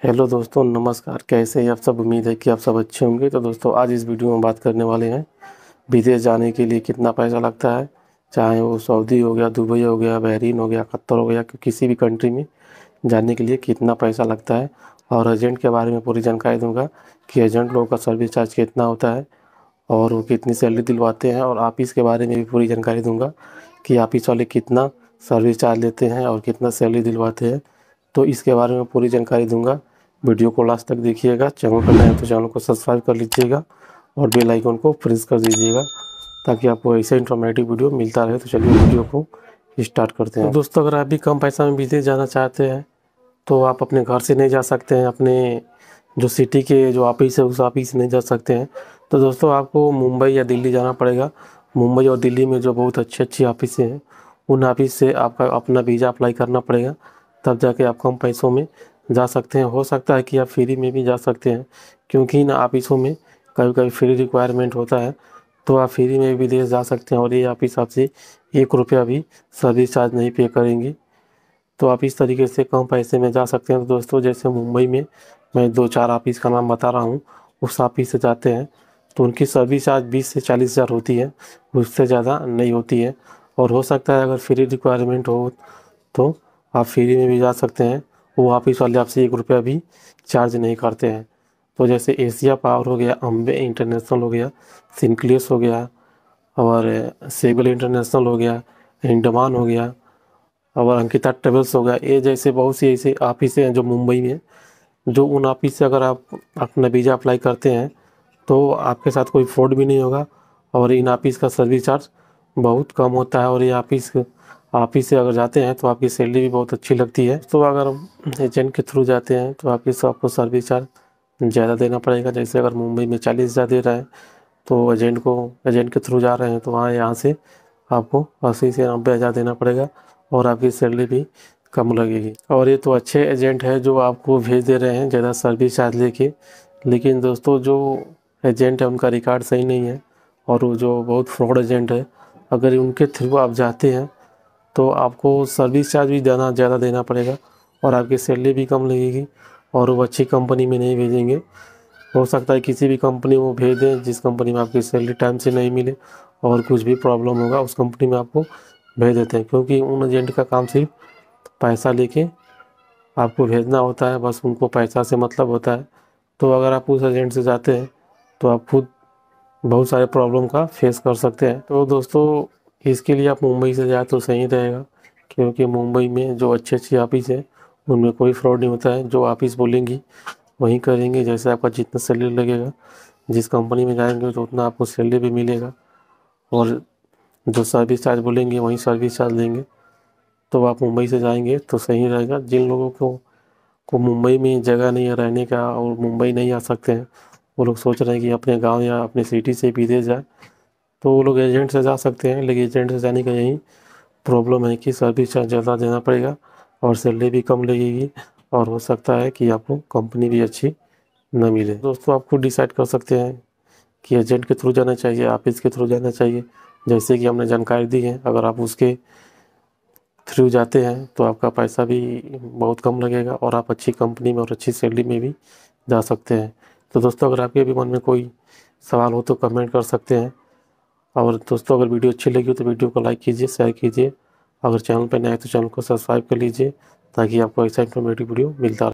Hello दोस्तों, नमस्कार। कैसे हैं आप सब? उम्मीद है कि आप सब अच्छे होंगे। तो दोस्तों, आज इस वीडियो में बात करने वाले हैं विदेश जाने के लिए कितना पैसा लगता है। चाहे वो सऊदी हो गया, दुबई हो गया, बहरीन हो गया, कतर हो गया, किसी भी कंट्री में जाने के लिए कितना पैसा लगता है। और एजेंट के बारे में पूरी जानकारी दूंगा कि एजेंट लोगों का सर्विस चार्ज कितना होता है और वो कितनी सैलरी दिलवाते हैं। और ऑफिस के बारे में भी पूरी जानकारी दूंगा कि ऑफिस वाले कितना सर्विस चार्ज लेते हैं और कितना सैलरी दिलवाते हैं। तो इसके बारे में पूरी जानकारी दूंगा। वीडियो को लास्ट तक देखिएगा। चैनल पर नए हैं तो चैनल को सब्सक्राइब कर लीजिएगा और बेल आइकन को प्रेस कर दीजिएगा ताकि आपको ऐसे इंफॉर्मेटिव वीडियो मिलता रहे। तो चलिए वीडियो को स्टार्ट करते हैं। तो दोस्तों, अगर आप भी कम पैसा में विदेश जाना चाहते हैं तो आप अपने घर से नहीं जा सकते हैं, अपने जो सिटी के जो ऑफिस है उस ऑफिस से नहीं जा सकते हैं। तो दोस्तों, आपको मुंबई या दिल्ली जाना पड़ेगा। मुंबई और दिल्ली में जो बहुत अच्छी अच्छी ऑफिस हैं उन ऑफिस से आपका अपना वीज़ा अप्लाई करना पड़ेगा, तब जाके आप कम पैसों में जा सकते हैं। हो सकता है कि आप फ्री में भी जा सकते हैं, क्योंकि इन ऑफिसों में कभी कभी फ्री रिक्वायरमेंट होता है, तो आप फ्री में भी विदेश जा सकते हैं। और ये ऑफिस आपसे 1 रुपया भी सर्विस चार्ज नहीं पे करेंगी। तो आप इस तरीके से कम पैसे में जा सकते हैं। तो दोस्तों, जैसे मुंबई में मैं 2-4 ऑफिस का नाम बता रहा हूँ, उस ऑफिस से जाते हैं तो उनकी सर्विस चार्ज 20 से 40 हज़ार होती है, उससे ज़्यादा नहीं होती है। और हो सकता है अगर फ्री रिक्वायरमेंट हो तो आप फ्री में भी जा सकते हैं। वो ऑफिस वाले आपसे 1 रुपया भी चार्ज नहीं करते हैं। तो जैसे एशिया पावर हो गया, अम्बे इंटरनेशनल हो गया, सिंक्लेस हो गया और सेबल इंटरनेशनल हो गया, इंडमान हो गया और अंकिता ट्रेवल्स हो गया, ये जैसे बहुत सी ऐसे ऑफिस हैं जो मुंबई में, जो उन ऑफिस से अगर आप अपना वीज़ा अप्लाई करते हैं तो आपके साथ कोई फ्रॉड भी नहीं होगा। और इन ऑफिस का सर्विस चार्ज बहुत कम होता है। और ये ऑफिस से अगर जाते हैं तो आपकी सैलरी भी बहुत अच्छी लगती है। तो अगर एजेंट के थ्रू जाते हैं तो आपको सर्विस चार्ज ज़्यादा देना पड़ेगा। जैसे अगर मुंबई में 40 हज़ार दे रहा है तो एजेंट के थ्रू जा रहे हैं तो यहाँ से आपको 80 से 90 हज़ार देना पड़ेगा और आपकी सैलरी भी कम लगेगी। और ये तो अच्छे एजेंट है जो आपको भेज दे रहे हैं ज़्यादा सर्विस चार्ज लेके। लेकिन दोस्तों, जो एजेंट है उनका रिकॉर्ड सही नहीं है और वो जो बहुत फ्रॉड एजेंट है, अगर उनके थ्रू आप जाते हैं तो आपको सर्विस चार्ज भी ज़्यादा देना पड़ेगा और आपकी सैलरी भी कम लगेगी और वो अच्छी कंपनी में नहीं भेजेंगे। हो सकता है किसी भी कंपनी में वो भेज दें जिस कंपनी में आपकी सैलरी टाइम से नहीं मिले और कुछ भी प्रॉब्लम होगा उस कंपनी में आपको भेज देते हैं, क्योंकि उन एजेंट का काम सिर्फ पैसा लेके आपको भेजना होता है। बस उनको पैसा से मतलब होता है। तो अगर आप उस एजेंट से जाते हैं तो आप खुद बहुत सारे प्रॉब्लम का फेस कर सकते हैं। तो दोस्तों, इसके लिए आप मुंबई से जाए तो सही रहेगा, क्योंकि मुंबई में जो अच्छी अच्छी ऑफिस है उनमें कोई फ्रॉड नहीं होता है। जो ऑफिस बोलेंगी वहीं करेंगे। जैसे आपका जितना सैलरी लगेगा, जिस कंपनी में जाएंगे तो उतना आपको सैलरी भी मिलेगा और जो सर्विस चार्ज बोलेंगे वहीं सर्विस चार्ज लेंगे। तो आप मुंबई से जाएंगे तो सही रहेगा। जिन लोगों को मुंबई में जगह नहीं है रहने का और मुंबई नहीं आ सकते हैं, वो लोग सोच रहे हैं कि अपने गांव या अपने सिटी से विदेश जाए, तो वो लोग एजेंट से जा सकते हैं। लेकिन एजेंट से जाने का यही प्रॉब्लम है कि सर्विस चार्ज ज़्यादा देना पड़ेगा और सैलरी भी कम लगेगी और हो सकता है कि आपको कंपनी भी अच्छी न मिले। दोस्तों, आप खुद डिसाइड कर सकते हैं कि एजेंट के थ्रू जाना चाहिए, ऑफिस के थ्रू जाना चाहिए। जैसे कि हमने जानकारी दी है, अगर आप उसके थ्रू जाते हैं तो आपका पैसा भी बहुत कम लगेगा और आप अच्छी कंपनी में और अच्छी सैलरी में भी जा सकते हैं। तो दोस्तों, अगर आपके भी मन में कोई सवाल हो तो कमेंट कर सकते हैं। और दोस्तों, अगर वीडियो अच्छी लगी हो तो वीडियो को लाइक कीजिए, शेयर कीजिए। अगर चैनल पर नए हैं तो चैनल को सब्सक्राइब कर लीजिए ताकि आपको ऐसा इंफॉर्मेटिव वीडियो मिलता रहे।